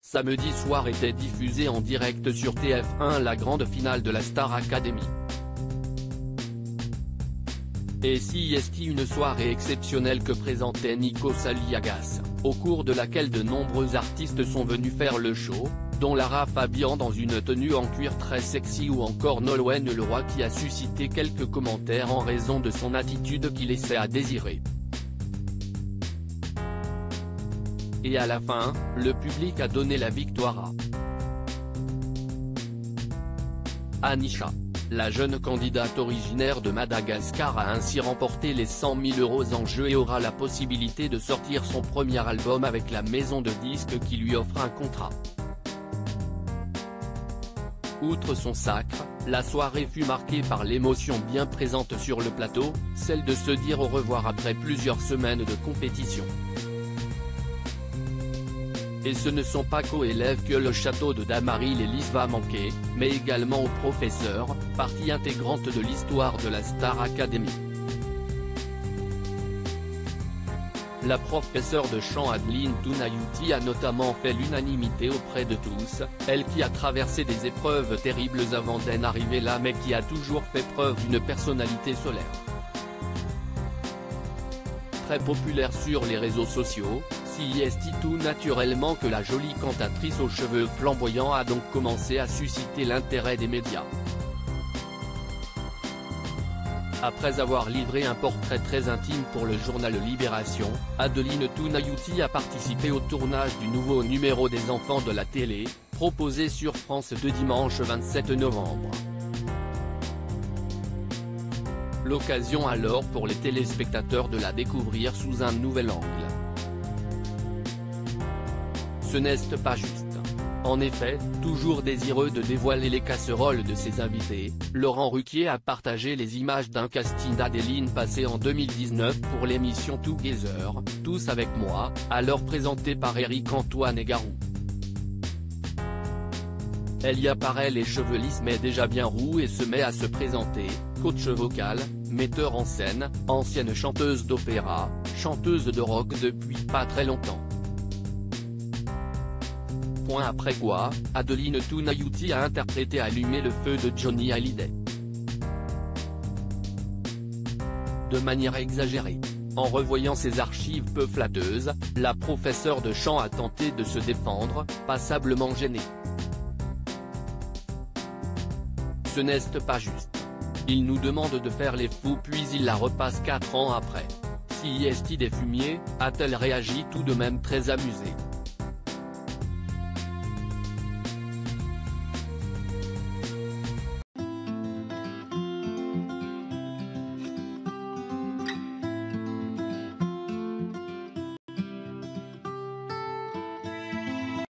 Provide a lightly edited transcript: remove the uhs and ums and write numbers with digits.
Samedi soir était diffusée en direct sur TF1 la grande finale de la Star Academy. Et CIST, une soirée exceptionnelle que présentait Nikos Aliagas, au cours de laquelle de nombreux artistes sont venus faire le show, dont Lara Fabian dans une tenue en cuir très sexy ou encore Nolwenn Leroy qui a suscité quelques commentaires en raison de son attitude qui laissait à désirer. Et à la fin, le public a donné la victoire à Anisha. La jeune candidate originaire de Madagascar a ainsi remporté les 100 000 € en jeu et aura la possibilité de sortir son premier album avec la maison de disques qui lui offre un contrat. Outre son sacre, la soirée fut marquée par l'émotion bien présente sur le plateau, celle de se dire au revoir après plusieurs semaines de compétition. Et ce ne sont pas qu'aux élèves que le château de Dammaril-Lys va manquer, mais également aux professeurs, partie intégrante de l'histoire de la Star Academy. La professeure de chant Adeline Tounayouti a notamment fait l'unanimité auprès de tous, elle qui a traversé des épreuves terribles avant d'en arriver là mais qui a toujours fait preuve d'une personnalité solaire. Très populaire sur les réseaux sociaux, CIST tout naturellement que la jolie cantatrice aux cheveux flamboyants a donc commencé à susciter l'intérêt des médias. Après avoir livré un portrait très intime pour le journal Libération, Adeline Tounayouti a participé au tournage du nouveau numéro des enfants de la télé, proposé sur France 2 dimanche 27 novembre. L'occasion alors pour les téléspectateurs de la découvrir sous un nouvel angle. Ce n'est pas juste. En effet, toujours désireux de dévoiler les casseroles de ses invités, Laurent Ruquier a partagé les images d'un casting d'Adeline passé en 2019 pour l'émission Together, Tous avec moi, alors présentée par Éric Antoine et Garou. Elle y apparaît les cheveux lisses mais déjà bien roux et se met à se présenter, coach vocal, metteur en scène, ancienne chanteuse d'opéra, chanteuse de rock depuis pas très longtemps. Après quoi, Adeline Tounayouti a interprété Allumer le feu de Johnny Hallyday. De manière exagérée. En revoyant ses archives peu flatteuses, la professeure de chant a tenté de se défendre, passablement gênée. Ce n'est pas juste. Il nous demande de faire les fous puis il la repasse 4 ans après. CIST des fumiers, a-t-elle réagi tout de même très amusée.